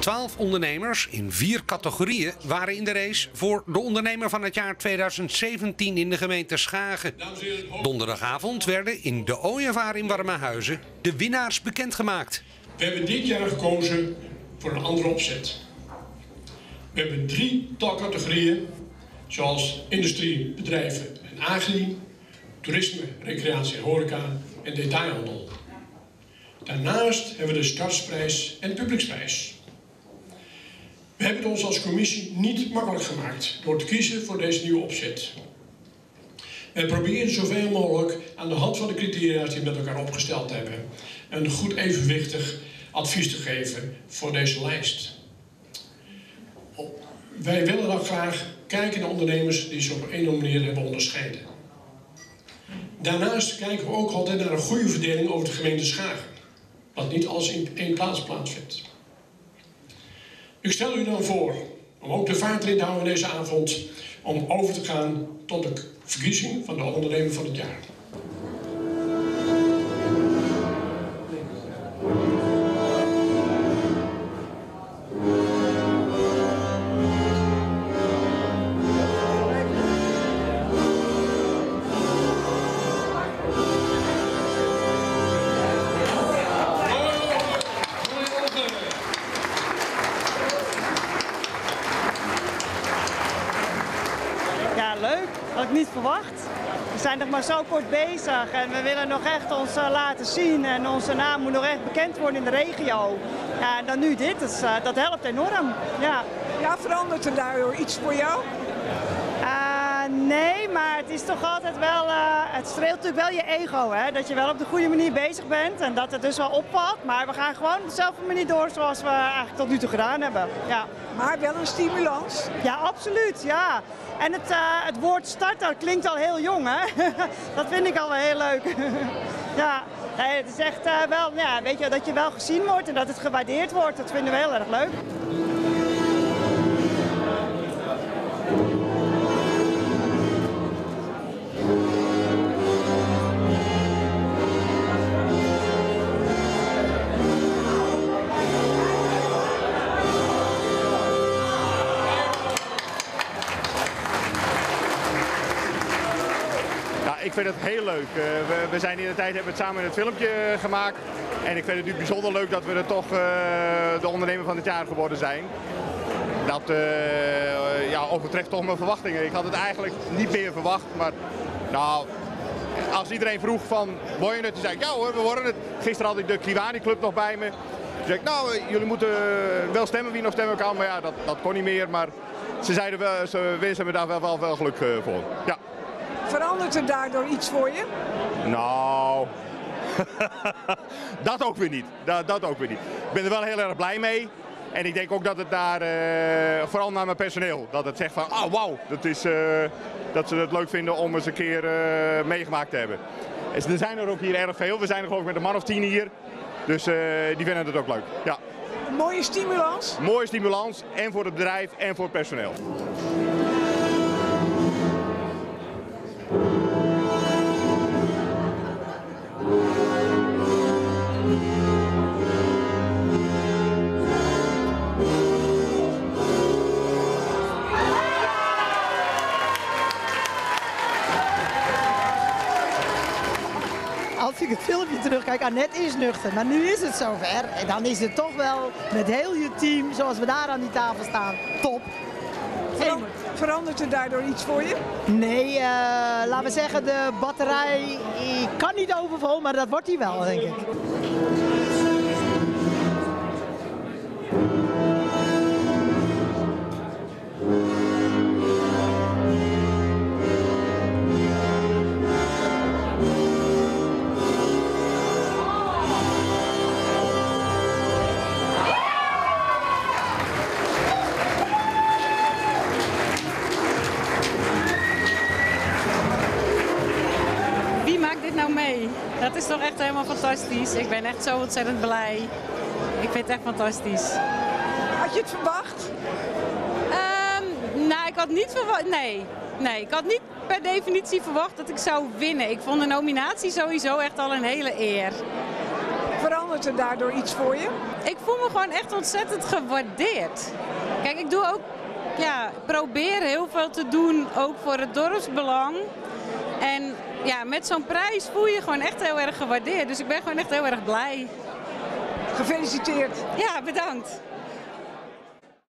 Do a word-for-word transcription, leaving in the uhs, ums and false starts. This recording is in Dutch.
Twaalf ondernemers in vier categorieën waren in de race voor de ondernemer van het jaar tweeduizend zeventien in de gemeente Schagen. Donderdagavond werden in de Ooievaar in Warmhuizen de winnaars bekendgemaakt. We hebben dit jaar gekozen voor een andere opzet. We hebben drie taalcategorieën, zoals industrie, bedrijven en agri, toerisme, recreatie en horeca en detailhandel. Daarnaast hebben we de startsprijs en de publieksprijs. We hebben het ons als commissie niet makkelijk gemaakt door te kiezen voor deze nieuwe opzet. We proberen zoveel mogelijk aan de hand van de criteria die we met elkaar opgesteld hebben een goed evenwichtig advies te geven voor deze lijst. Wij willen dan graag kijken naar ondernemers die zich op een manier hebben onderscheiden. Daarnaast kijken we ook altijd naar een goede verdeling over de gemeente Schagen. Dat niet alles in één plaats plaatsvindt. Ik stel u dan voor om ook de vaart erin te houden deze avond om over te gaan tot de verkiezing van de ondernemer van het jaar. Ja, leuk. Had ik niet verwacht. We zijn nog maar zo kort bezig en we willen nog echt ons uh, laten zien en onze naam moet nog echt bekend worden in de regio. Ja, en dan nu dit, dus, uh, dat helpt enorm. Ja. Ja, verandert er daardoor iets voor jou? Uh, nee, maar het is toch altijd wel, uh, het streelt natuurlijk wel je ego, hè? Dat je wel op de goede manier bezig bent en dat het dus wel opvalt. Maar we gaan gewoon op dezelfde manier door zoals we eigenlijk tot nu toe gedaan hebben. Ja. Maar wel een stimulans? Ja, absoluut, ja. En het, uh, het woord starter klinkt al heel jong, hè? Dat vind ik al wel heel leuk. Ja, nee, het is echt uh, wel, ja, weet je, dat je wel gezien wordt en dat het gewaardeerd wordt. Dat vinden we heel erg leuk. Ik vind het heel leuk. Uh, we, we zijn in de tijd hebben we het samen het filmpje gemaakt. En ik vind het natuurlijk bijzonder leuk dat we er toch uh, de ondernemer van het jaar geworden zijn. Dat uh, ja, overtreft toch mijn verwachtingen. Ik had het eigenlijk niet meer verwacht. Maar nou, als iedereen vroeg van, word je het? Toen zei ik, ja hoor, we worden het. Gisteren had ik de Kiwani Club nog bij me. Toen zei ik, nou, jullie moeten wel stemmen wie nog stemmen kan. Maar ja, dat, dat kon niet meer. Maar ze zeiden wel, ze wensen me daar wel, wel, wel geluk uh, voor. Ja. Verandert er daardoor iets voor je? Nou, dat ook weer niet. Dat, dat ook weer niet. Ik ben er wel heel erg blij mee. En ik denk ook dat het daar, uh, vooral naar mijn personeel, dat het zegt van, ah wauw, dat, is, uh, dat ze het leuk vinden om eens een keer uh, meegemaakt te hebben. Dus er zijn er ook hier erg veel. We zijn er geloof ik met een man of tien hier. Dus uh, die vinden het ook leuk. Ja. Een mooie stimulans? Mooie stimulans, en voor het bedrijf en voor het personeel. Als ik het filmpje terugkijk, Annette is nuchter, maar nu is het zover. En dan is het toch wel met heel je team, zoals we daar aan die tafel staan, top. Verandert, verandert er daardoor iets voor je? Nee, uh, laten we zeggen, de batterij ik kan niet overvol, maar dat wordt hij wel, denk ik. Mee. Dat is toch echt helemaal fantastisch. Ik ben echt zo ontzettend blij. Ik vind het echt fantastisch. Had je het verwacht? Um, nou, ik had niet verwacht. Nee. nee, ik had niet per definitie verwacht dat ik zou winnen. Ik vond de nominatie sowieso echt al een hele eer. Verandert Verandert er daardoor iets voor je? Ik voel me gewoon echt ontzettend gewaardeerd. Kijk, ik doe ook, ja, probeer heel veel te doen, ook voor het dorpsbelang. En ja, met zo'n prijs voel je gewoon echt heel erg gewaardeerd. Dus ik ben gewoon echt heel erg blij. Gefeliciteerd. Ja, bedankt.